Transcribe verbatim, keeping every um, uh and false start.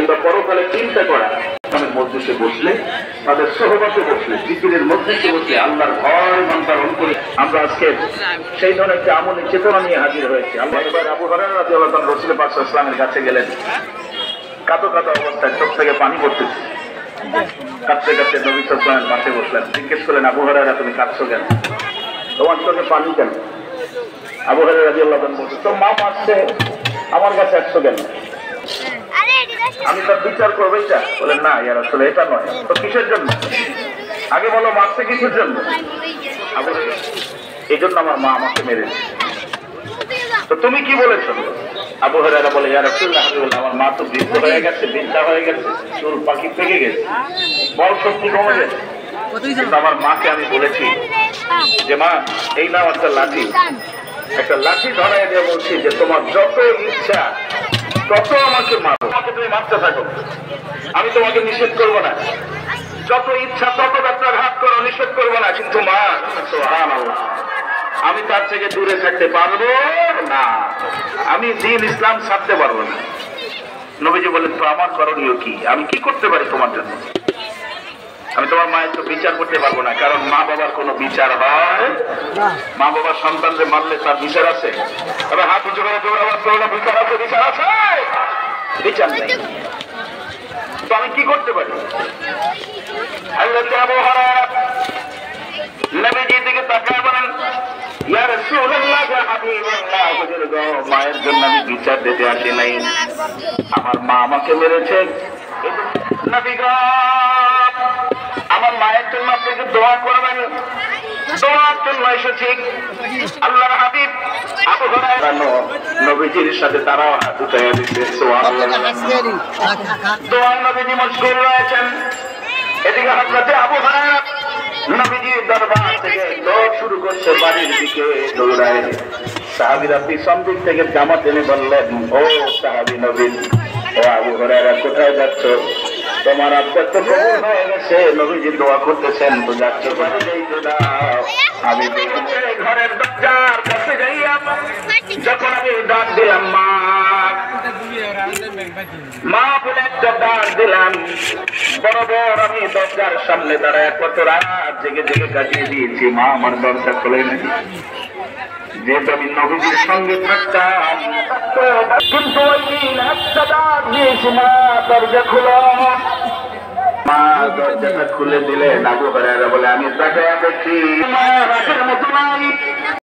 কিংবা পরকালে চিন্তা করা। আমি মজলিসে বসলে, তাদের সোহবতে বসলে, জিকিরের মধ্যে বসলে আল্লাহর ভয় মন্ত্রণ করে আমরা আজকে সেই ধরনের একটি আমলের চেতনা নিয়ে হাজির হয়েছি। আল্লাহ আবু হুরায়রা রাদিয়াল্লাহু তাআলা রাসূল পাক সাল্লাল্লাহু আলাইহি ওয়াসাল্লামের কাছে গেলেন, কাঁদো কাঁদো অবস্থায়, চোখ থেকে পানি পড়তেছে। কাঁদতে কাঁদতে নবী সাল্লাল্লাহু আলাইহি ওয়াসাল্লামের পাশে বসলেন। জিজ্ঞেস করলেন, আবু হুরায়রা তুমি কাঁদছো কেন? তোমার চোখে পানি কেন? আবু হুরায়রা রাদিয়াল্লাহু তাআলা বলছে, তো মা মারছে, আমার কাছে আসছো কেন? আমি তার বিচার করবো এটা? বলেন না ইয়া রাসূল, এটা নয়। তো কিসের জন্য? আগে বলো মারছে কিসের জন্য? এই জন্য আমার মা আমাকে মেরেছে। তো তুমি কি বলেছো? আবু হুরায়রা বলে, ইয়া রাসূলুল্লাহ, আমার মা তো বৃদ্ধ হয়ে গেছে, বৃদ্ধা হয়ে গেছে, চুল পাখি পেকে গেছে, বল শক্তি কমে গেছে। কিন্তু আমার মাকে আমি বলেছি যে মা, এই নাও একটা লাঠি, একটা লাঠি ধরাই দিয়ে বলছি যে তোমার যত ইচ্ছা তত আমাকে মারো, আমাকে তুমি মারতে থাকো, আমি তোমাকে নিষেধ করবো না। যত ইচ্ছা তত ব্যত্রাঘাত করো, নিষেধ করবো না। কিন্তু মা, সুবহানাল্লাহ, আমি তার থেকে দূরে থাকতে পারবো না, আমি দ্বীন ইসলাম ছাড়তে পারবো না। নবীজি বলেন, তো আমার করণীয় কি? আমি কি করতে পারি তোমার জন্য? আমি তোমার মায়ের তো বিচার করতে পারবো না, কারণ মা বাবার কোনো বিচার হয়? মা বাবার সন্তানদের মারলে তার বিচার আছে? তবে হাত উঁচু করে দৌড়াবার করলে বিচার আছে? বিচার আছে? বিচার নেই। তো আমি কি করতে পারি? হযরত আবু হুরায়রা নবীজির দিকে তাকিয়ে বলেন, ইয়া রাসূলুল্লাহ, ইয়া হাবিবাল্লাহ, হুজুর গো, মায়ের জন্য আমি বিচার দিতে আসি নাই, আমার মা আমাকে মেরেছে। নবী গো, আমার মায়ের জন্য আপনি দোয়া করবেন, দোয়ার জন্য এসেছি। আল্লাহর হাবিব আবু হুরায়রা নবীজির সাথে তারাও হাত উঠাইয়া দিচ্ছে, সুবহানাল্লাহ। দোয়ায় নবীজি মশগুল রয়েছেন। এদিকে হযরত আবু হুরায়রা নবীজির দরবার থেকে দৌড় শুরু করছে, বাড়ির দিকে দৌড়ায়। সাহাবীরা পিছন দিক থেকে জামা টেনে বললেন, ও সাহাবী নবী, ও আবু হুরায়রা, কোথায় যাচ্ছ? তোমার আব্বার তো কবুল হয়ে গেছে, নবীজি দোয়া করতেছেন, তো যাচ্ছ বাড়ি যাই তো দাও। আমি ঘরের দরজার কাছে যাইয়া যখন আমি ডাক দিলাম, মা মা বলে একটা ডাক দিলাম, বরাবর আমি দরজার সামনে দাঁড়ায় কত রাত জেগে জেগে কাটিয়ে দিয়েছি, মা আমার দরজা খোলে নাই। যেহেতু আমি নবীজির সঙ্গে থাকতাম, কিন্তু ওই দিন একটা ডাক দিয়েছি, মা দরজা খুলো। মা দরজাটা খুলে দিলেন। আবু হুরায়রা বলে, আমি তাকায়া দেখি মা রাতের মতো নাই।